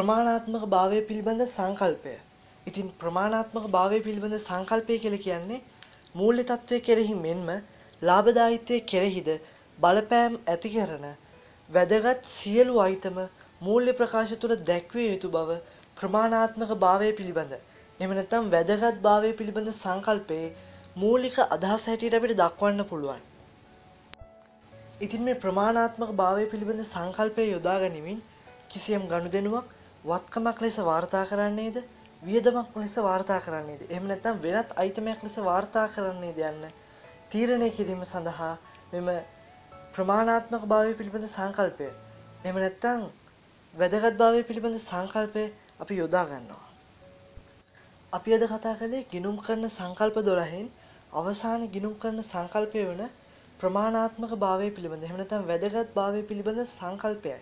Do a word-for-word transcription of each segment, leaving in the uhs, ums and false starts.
ප්‍රමාණාත්මක භාවය පිළිබඳ සංකල්පය. ඉතින් ප්‍රමාණාත්මක භාවය පිළිබඳ සංකල්පය කියලා කියන්නේ මූල්‍ය තත්වයේ කෙරෙහි මෙන්ම ලාභදායීත්වයේ කෙරෙහිද බලපෑම් ඇති කරන වැදගත් සියලු අයිතම මූල්‍ය ප්‍රකාශ තුළ දැක්විය යුතු බව ප්‍රමාණාත්මක භාවය පිළිබඳ. එහෙම නැත්නම් වැදගත් භාවය පිළිබඳ සංකල්පයේ මූලික අදහස හැටියට අපිට දක්වන්න පුළුවන්. ඉතින් මේ ප්‍රමාණාත්මක භාවය පිළිබඳ සංකල්පය යොදා ගනිමින් කිසියම් ගනුදෙනුවක් වත්කමක් ලෙස වාර්තා කරන්නේද වියදමක් ලෙස වාර්තා කරන්නේද එහෙම නැත්නම් වෙනත් අයිතමයක් ලෙස වාර්තා කරන්නේද යන්න තීරණය කිරීම සඳහා මෙම ප්‍රමාණාත්මක භාවය පිළිබඳ සංකල්පය එහෙම නැත්නම් වැදගත් භාවය පිළිබඳ සංකල්පය අපි යොදා ගන්නවා. අපි අද කතා කළේ ගිණුම් කරන සංකල්ප දොළහෙන් අවසාන ගිණුම් කරන සංකල්පය වන ප්‍රමාණාත්මක භාවය පිළිබඳ එහෙම නැත්නම් වැදගත් භාවය පිළිබඳ සංකල්පයයි.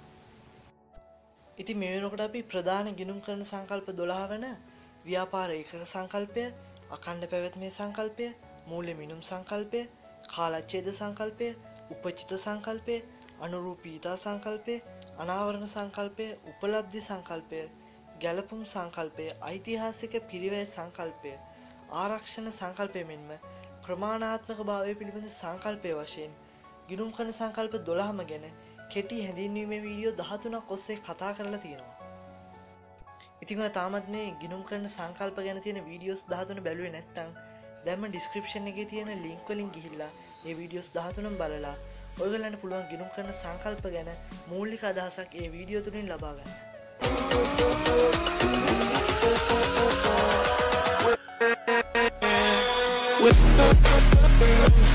ඉතින් මේ වෙනකොට අපි ප්‍රධාන ගිණුම් කරන සංකල්ප දොළහ වන ව්‍යාපාර ඒකක සංකල්පය, අඛණ්ඩ පැවැත්මේ සංකල්පය, මූල්‍ය මිනුම් සංකල්පය, කාලච්ඡේද සංකල්පය, උපචිත සංකල්පය, අනුරූපීතා සංකල්පය, අනාවරණ සංකල්පය, උපලබ්ධි සංකල්පය, ගැලපුම් සංකල්පය, ඓතිහාසික පිරිවැය සංකල්පය, ආරක්ෂණ සංකල්පය මෙන්ම ප්‍රමාණාත්මක භාවය පිළිබඳ සංකල්පය වශයෙන් ගිණුම් කරන සංකල්ප දොළහම ගැන කෙටි හැඳින්වීමේ වීඩියෝ දහතුනක් ඔස්සේ කතා කරලා තියෙනවා. ඉතින් ඔයා තාමත් මේ ගිණුම් කරන සංකල්ප ගැන තියෙන වීඩියෝස් දහතුන බැලුවේ නැත්නම් දැන්ම ඩිස්ක්‍රිප්ෂන් එකේ තියෙන ලින්ක් වලින් ගිහිල්ලා මේ වීඩියෝස් දහතුනම බලලා ඔයගොල්ලන්ට පුළුවන් ගිණුම් කරන සංකල්ප ගැන මූලික අදහසක් මේ වීඩියෝ තුලින් ලබා ගන්න. With